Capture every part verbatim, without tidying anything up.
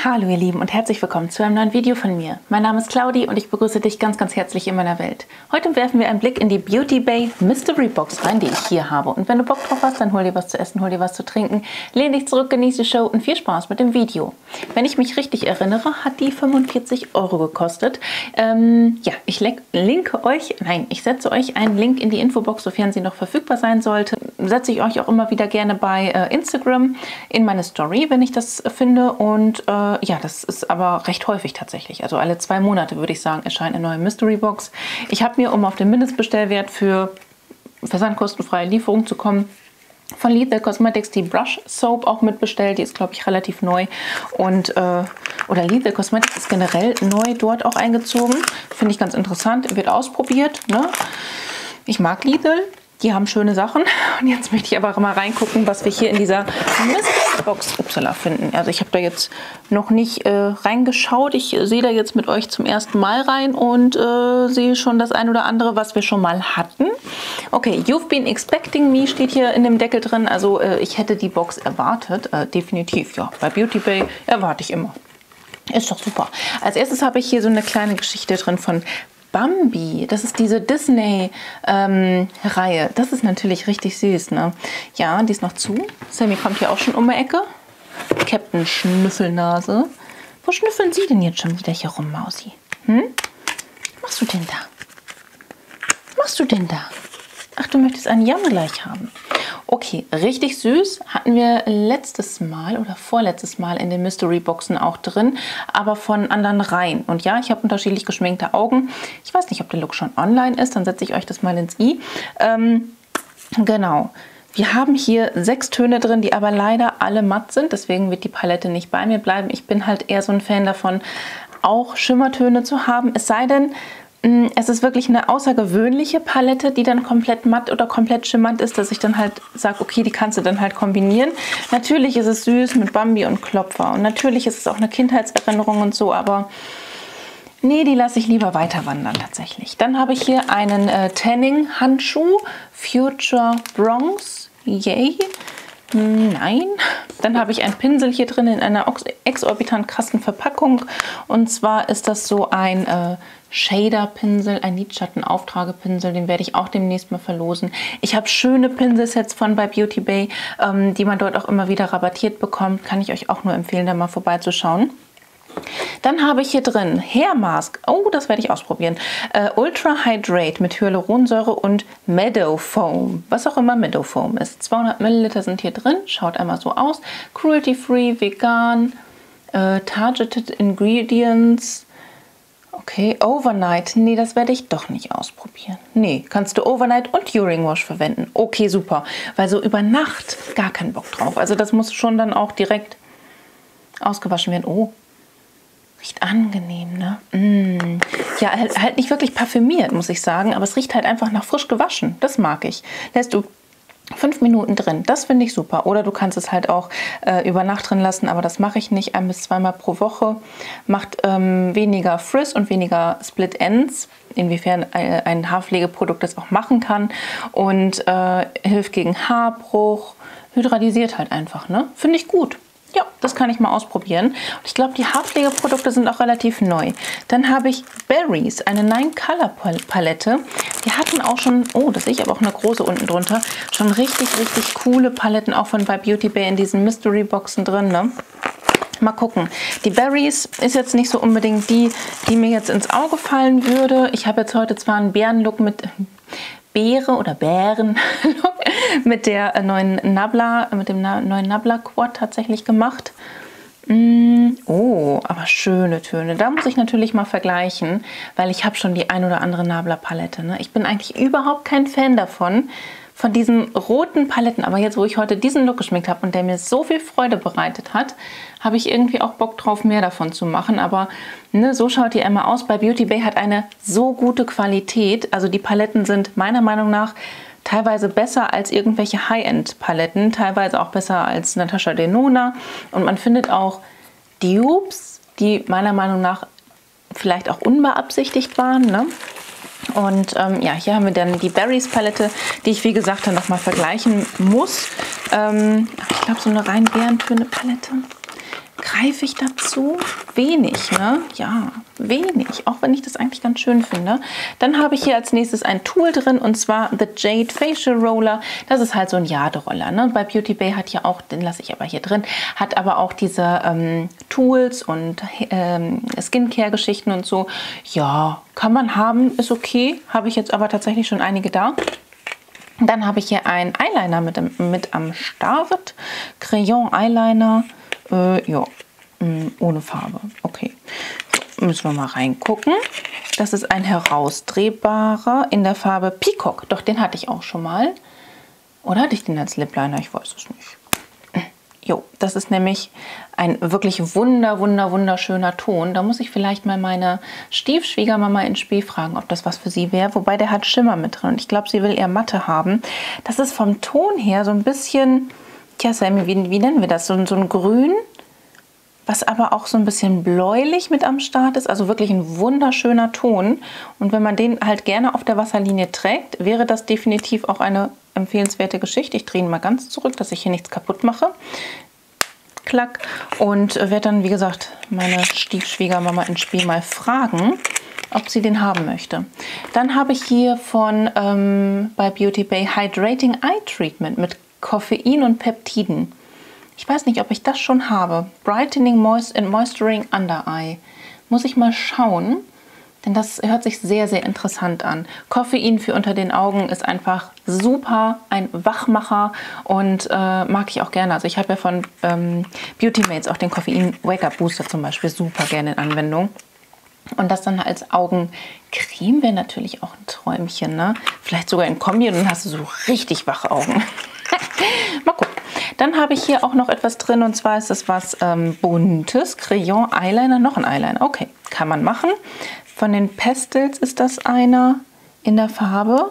Hallo ihr Lieben und herzlich willkommen zu einem neuen Video von mir. Mein Name ist Claudi und ich begrüße dich ganz ganz herzlich in meiner Welt. Heute werfen wir einen Blick in die Beauty Bay Mystery Box rein, die ich hier habe. Und wenn du Bock drauf hast, dann hol dir was zu essen, hol dir was zu trinken, lehn dich zurück, genieße die Show und viel Spaß mit dem Video. Wenn ich mich richtig erinnere, hat die fünfundvierzig Euro gekostet. Ähm, ja, ich linke euch, nein, ich setze euch einen Link in die Infobox, sofern sie noch verfügbar sein sollte. Setze ich euch auch immer wieder gerne bei äh, Instagram in meine Story, wenn ich das finde. Und äh, ja, das ist aber recht häufig tatsächlich. Also alle zwei Monate, würde ich sagen, erscheint eine neue Mystery Box. Ich habe mir, um auf den Mindestbestellwert für versandkostenfreie Lieferung zu kommen, von Lethal Cosmetics die Brush Soap auch mitbestellt. Die ist, glaube ich, relativ neu. Und, äh, oder Lethal Cosmetics ist generell neu dort auch eingezogen. Finde ich ganz interessant. Wird ausprobiert. Ne? Ich mag Lethal. Die haben schöne Sachen. Und jetzt möchte ich aber mal reingucken, was wir hier in dieser Mystery Box upsala finden. Also ich habe da jetzt noch nicht äh, reingeschaut. Ich äh, sehe da jetzt mit euch zum ersten Mal rein und äh, sehe schon das ein oder andere, was wir schon mal hatten. Okay, You've been expecting me steht hier in dem Deckel drin. Also äh, ich hätte die Box erwartet. Äh, definitiv, ja. Bei Beauty Bay erwarte ich immer. Ist doch super. Als erstes habe ich hier so eine kleine Geschichte drin von Bambi, das ist diese Disney-Reihe. Ähm, das ist natürlich richtig süß, ne? Ja, die ist noch zu. Sammy kommt hier auch schon um die Ecke. Captain Schnüffelnase. Wo schnüffeln Sie denn jetzt schon wieder hier rum, Mausi? Hm? Was machst du denn da? Was machst du denn da? Ach, du möchtest einen Yum gleich haben. Okay, richtig süß. Hatten wir letztes Mal oder vorletztes Mal in den Mystery Boxen auch drin, aber von anderen Reihen. Und ja, ich habe unterschiedlich geschminkte Augen. Ich weiß nicht, ob der Look schon online ist, dann setze ich euch das mal ins i. Ähm, genau. Wir haben hier sechs Töne drin, die aber leider alle matt sind. Deswegen wird die Palette nicht bei mir bleiben. Ich bin halt eher so ein Fan davon, auch Schimmertöne zu haben. Es sei denn, es ist wirklich eine außergewöhnliche Palette, die dann komplett matt oder komplett schimmernd ist, dass ich dann halt sage, okay, die kannst du dann halt kombinieren. Natürlich ist es süß mit Bambi und Klopfer und natürlich ist es auch eine Kindheitserinnerung und so, aber nee, die lasse ich lieber weiter wandern tatsächlich. Dann habe ich hier einen äh, Tanning-Handschuh, Future Bronze, yay. Nein. Dann habe ich einen Pinsel hier drin in einer exorbitant krassen Verpackung. Und zwar ist das so ein äh, Shader-Pinsel, ein Lidschatten-Auftragepinsel. Den werde ich auch demnächst mal verlosen. Ich habe schöne Pinselsets von bei Beauty Bay, ähm, die man dort auch immer wieder rabattiert bekommt. Kann ich euch auch nur empfehlen, da mal vorbeizuschauen. Dann habe ich hier drin Hair Mask. Oh, das werde ich ausprobieren. Äh, Ultra Hydrate mit Hyaluronsäure und Meadow Foam. Was auch immer Meadow Foam ist. zweihundert Milliliter sind hier drin. Schaut einmal so aus. Cruelty-free, vegan, äh, targeted Ingredients. Okay, Overnight. Nee, das werde ich doch nicht ausprobieren. Nee, kannst du Overnight und During Wash verwenden. Okay, super. Weil so über Nacht gar keinen Bock drauf. Also das muss schon dann auch direkt ausgewaschen werden. Oh. Riecht angenehm, ne? Mm. Ja, halt nicht wirklich parfümiert, muss ich sagen, aber es riecht halt einfach nach frisch gewaschen. Das mag ich. Lässt du fünf Minuten drin, das finde ich super. Oder du kannst es halt auch äh, über Nacht drin lassen, aber das mache ich nicht. Ein bis zweimal pro Woche. Macht ähm, weniger Frizz und weniger Split Ends. Inwiefern ein Haarpflegeprodukt das auch machen kann. Und äh, hilft gegen Haarbruch. Hydratisiert halt einfach, ne? Finde ich gut. Ja, das kann ich mal ausprobieren. Und ich glaube, die Haarpflegeprodukte sind auch relativ neu. Dann habe ich Berries, eine Nine Color Palette. Die hatten auch schon, oh, das sehe ich aber auch eine große unten drunter, schon richtig, richtig coole Paletten auch von bei Beauty Bay in diesen Mystery Boxen drin, ne? Mal gucken. Die Berries ist jetzt nicht so unbedingt die, die mir jetzt ins Auge fallen würde. Ich habe jetzt heute zwar einen Bärenlook mit Beere oder Bären mit der neuen Nabla, mit dem neuen Nabla Quad tatsächlich gemacht. Mm, oh, aber schöne Töne. Da muss ich natürlich mal vergleichen, weil ich habe schon die ein oder andere Nabla Palette. Ne? Ich bin eigentlich überhaupt kein Fan davon, von diesen roten Paletten. Aber jetzt, wo ich heute diesen Look geschminkt habe und der mir so viel Freude bereitet hat, habe ich irgendwie auch Bock drauf, mehr davon zu machen. Aber ne, so schaut die immer aus. Bei Beauty Bay hat eine so gute Qualität. Also die Paletten sind meiner Meinung nach teilweise besser als irgendwelche High-End-Paletten. Teilweise auch besser als Natasha Denona. Und man findet auch Dupes, die meiner Meinung nach vielleicht auch unbeabsichtigt waren, ne? Und ähm, ja, hier haben wir dann die Berries Palette, die ich wie gesagt dann nochmal vergleichen muss. Ähm, ich glaube, so eine rein Bärentöne Palette greife ich dazu? Wenig, ne? Ja, wenig, auch wenn ich das eigentlich ganz schön finde. Dann habe ich hier als nächstes ein Tool drin und zwar The Jade Facial Roller. Das ist halt so ein Jaderoller, ne? Bei Beauty Bay hat ja auch, den lasse ich aber hier drin, hat aber auch diese ähm, Tools und ähm, Skincare-Geschichten und so. Ja, kann man haben, ist okay. Habe ich jetzt aber tatsächlich schon einige da. Dann habe ich hier einen Eyeliner mit, mit am Start. Crayon Eyeliner. Äh, ja, mh, ohne Farbe. Okay. So, müssen wir mal reingucken. Das ist ein herausdrehbarer in der Farbe Peacock. Doch, den hatte ich auch schon mal. Oder hatte ich den als Lip Liner? Ich weiß es nicht. Jo, das ist nämlich ein wirklich wunder, wunder, wunderschöner Ton. Da muss ich vielleicht mal meine Stiefschwiegermama in Spee fragen, ob das was für sie wäre. Wobei der hat Schimmer mit drin und ich glaube, sie will eher Matte haben. Das ist vom Ton her so ein bisschen, tja Sammy, wie, wie nennen wir das? So, so ein Grün, was aber auch so ein bisschen bläulich mit am Start ist. Also wirklich ein wunderschöner Ton. Und wenn man den halt gerne auf der Wasserlinie trägt, wäre das definitiv auch eine empfehlenswerte Geschichte. Ich drehe ihn mal ganz zurück, dass ich hier nichts kaputt mache. Klack. Und werde dann, wie gesagt, meine Stiefschwiegermama in Spee mal fragen, ob sie den haben möchte. Dann habe ich hier von ähm, bei Beauty Bay Hydrating Eye Treatment mit Koffein und Peptiden. Ich weiß nicht, ob ich das schon habe. Brightening Moist and Moisturizing Under Eye. Muss ich mal schauen. Denn das hört sich sehr, sehr interessant an. Koffein für unter den Augen ist einfach super, ein Wachmacher und äh, mag ich auch gerne. Also ich habe ja von ähm, Beauty Mates auch den Koffein Wake-up Booster zum Beispiel super gerne in Anwendung. Und das dann als Augencreme wäre natürlich auch ein Träumchen, ne? Vielleicht sogar in Kombi und dann hast du so richtig wache Augen. Mal gucken. Dann habe ich hier auch noch etwas drin und zwar ist das was ähm, Buntes. Crayon Eyeliner, noch ein Eyeliner. Okay, kann man machen. Von den Pastels ist das einer in der Farbe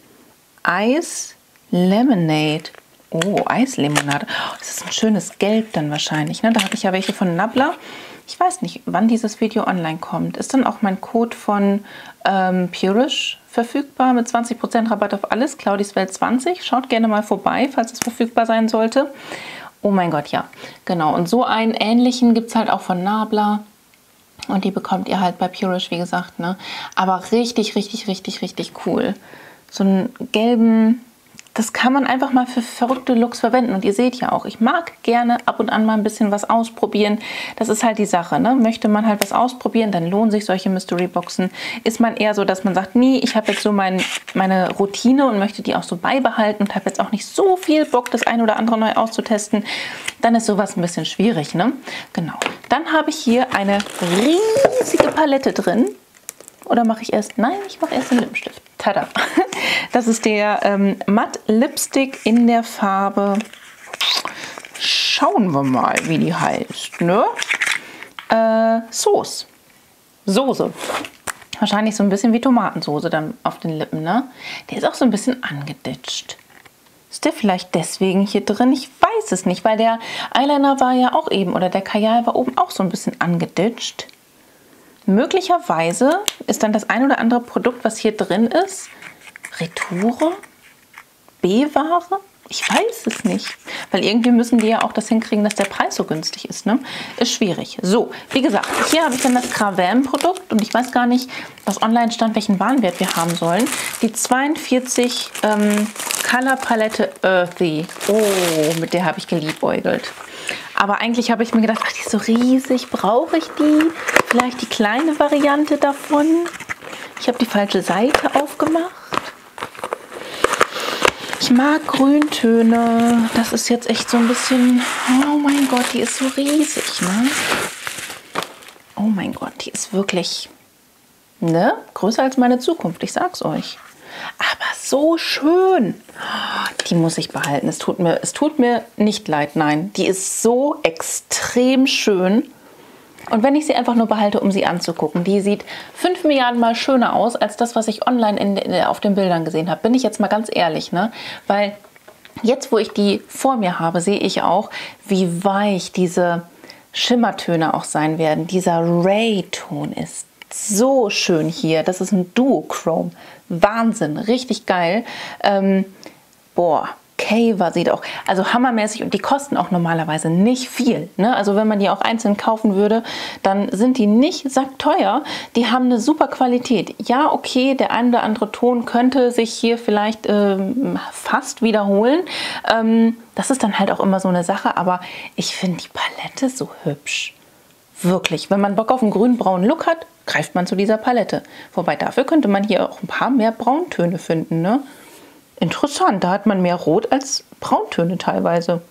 Ice Lemonade. Oh, Eislimonade. Oh, das ist ein schönes Gelb dann wahrscheinlich, ne? Da habe ich ja welche von Nabla. Ich weiß nicht, wann dieses Video online kommt. Ist dann auch mein Code von ähm, Purish verfügbar mit zwanzig Prozent Rabatt auf alles. Claudis Welt zwanzig. Schaut gerne mal vorbei, falls es verfügbar sein sollte. Oh mein Gott, ja. Genau. Und so einen ähnlichen gibt es halt auch von Nabla. Und die bekommt ihr halt bei Purish, wie gesagt, ne? Aber richtig, richtig, richtig, richtig cool. So einen gelben, das kann man einfach mal für verrückte Looks verwenden. Und ihr seht ja auch, ich mag gerne ab und an mal ein bisschen was ausprobieren. Das ist halt die Sache, ne? Möchte man halt was ausprobieren, dann lohnen sich solche Mystery Boxen. Ist man eher so, dass man sagt, nee, ich habe jetzt so mein, meine Routine und möchte die auch so beibehalten und habe jetzt auch nicht so viel Bock, das eine oder andere neu auszutesten, dann ist sowas ein bisschen schwierig, ne? Genau. Dann habe ich hier eine riesige Palette drin. Oder mache ich erst? Nein, ich mache erst den Lippenstift. Tada! Das ist der ähm, Matt Lipstick in der Farbe. Schauen wir mal, wie die heißt, ne? Äh, Sauce. Soße. Wahrscheinlich so ein bisschen wie Tomatensoße dann auf den Lippen, ne? Der ist auch so ein bisschen angeditscht. Ist der vielleicht deswegen hier drin? Ich weiß es nicht, weil der Eyeliner war ja auch eben, oder der Kajal war oben auch so ein bisschen angeditscht. Möglicherweise ist dann das ein oder andere Produkt, was hier drin ist, Retoure, B-Ware? Ich weiß es nicht. Weil irgendwie müssen die ja auch das hinkriegen, dass der Preis so günstig ist, ne? Ist schwierig. So, wie gesagt, hier habe ich dann das Cravam-Produkt und ich weiß gar nicht, was online stand, welchen Warenwert wir haben sollen. Die zweiundvierzig ähm, Color Palette Earthy. Oh, mit der habe ich geliebäugelt. Aber eigentlich habe ich mir gedacht, ach, die ist so riesig, brauche ich die? Vielleicht die kleine Variante davon? Ich habe die falsche Seite aufgemacht. Ich mag Grüntöne. Das ist jetzt echt so ein bisschen... Oh mein Gott, die ist so riesig, ne? Oh mein Gott, die ist wirklich... Ne? Größer als meine Zukunft, ich sag's euch. Aber so schön. Die muss ich behalten. Es tut mir, es tut mir nicht leid, nein. Die ist so extrem schön. Und wenn ich sie einfach nur behalte, um sie anzugucken, die sieht fünf Milliarden Mal schöner aus, als das, was ich online in, in, auf den Bildern gesehen habe. Bin ich jetzt mal ganz ehrlich, ne? Weil jetzt, wo ich die vor mir habe, sehe ich auch, wie weich diese Schimmertöne auch sein werden. Dieser Ray-Ton ist so schön hier. Das ist ein Duochrome. Wahnsinn, richtig geil. Ähm, boah, Caver sieht auch also hammermäßig und die kosten auch normalerweise nicht viel. Ne? Also wenn man die auch einzeln kaufen würde, dann sind die nicht sackteuer. Die haben eine super Qualität. Ja, okay, der ein oder andere Ton könnte sich hier vielleicht ähm, fast wiederholen. Ähm, das ist dann halt auch immer so eine Sache, aber ich finde die Palette so hübsch. Wirklich, wenn man Bock auf einen grün-braunen Look hat, greift man zu dieser Palette. Wobei dafür könnte man hier auch ein paar mehr Brauntöne finden. Ne? Interessant, da hat man mehr Rot als Brauntöne teilweise.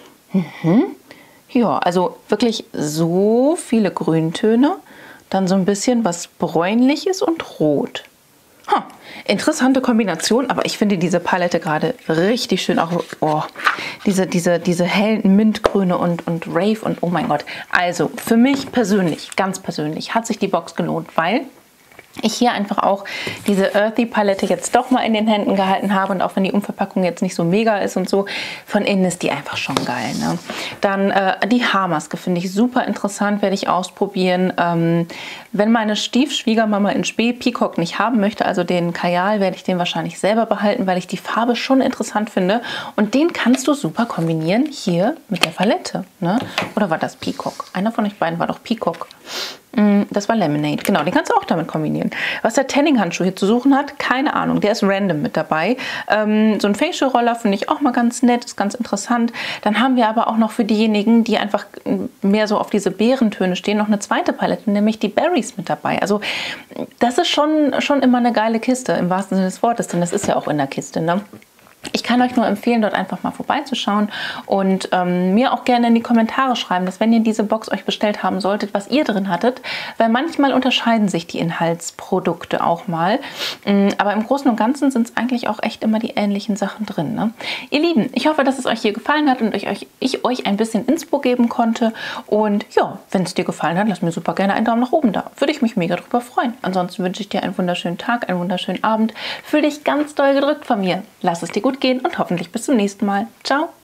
Mhm. Ja, also wirklich so viele Grüntöne, dann so ein bisschen was Bräunliches und Rot. Ha, interessante Kombination, aber ich finde diese Palette gerade richtig schön. Auch oh, diese, diese, diese hellen Mintgrüne und, und Rave und oh mein Gott. Also für mich persönlich, ganz persönlich, hat sich die Box gelohnt, weil ich hier einfach auch diese Earthy Palette jetzt doch mal in den Händen gehalten habe und auch wenn die Umverpackung jetzt nicht so mega ist und so, von innen ist die einfach schon geil. Ne? Dann äh, die Haarmaske finde ich super interessant, werde ich ausprobieren. Ähm, wenn meine Stiefschwiegermama in Spee Peacock nicht haben möchte, also den Kajal, werde ich den wahrscheinlich selber behalten, weil ich die Farbe schon interessant finde und den kannst du super kombinieren hier mit der Palette. Ne? Oder war das Peacock? Einer von euch beiden war doch Peacock. Das war Lemonade, genau, den kannst du auch damit kombinieren. Was der Tanning-Handschuh hier zu suchen hat, keine Ahnung, der ist random mit dabei. Ähm, so ein Facial-Roller finde ich auch mal ganz nett, ist ganz interessant. Dann haben wir aber auch noch für diejenigen, die einfach mehr so auf diese Beerentöne stehen, noch eine zweite Palette, nämlich die Berries mit dabei. Also das ist schon, schon immer eine geile Kiste, im wahrsten Sinne des Wortes, denn das ist ja auch in der Kiste, ne? Ich kann euch nur empfehlen, dort einfach mal vorbeizuschauen und ähm, mir auch gerne in die Kommentare schreiben, dass wenn ihr diese Box euch bestellt haben solltet, was ihr drin hattet, weil manchmal unterscheiden sich die Inhaltsprodukte auch mal, ähm, aber im Großen und Ganzen sind es eigentlich auch echt immer die ähnlichen Sachen drin. Ne? Ihr Lieben, ich hoffe, dass es euch hier gefallen hat und ich euch, ich euch ein bisschen Inspo geben konnte und ja, wenn es dir gefallen hat, lass mir super gerne einen Daumen nach oben da, würde ich mich mega drüber freuen. Ansonsten wünsche ich dir einen wunderschönen Tag, einen wunderschönen Abend, fühl dich ganz doll gedrückt von mir, lass es dir gut gehen und hoffentlich bis zum nächsten Mal. Ciao!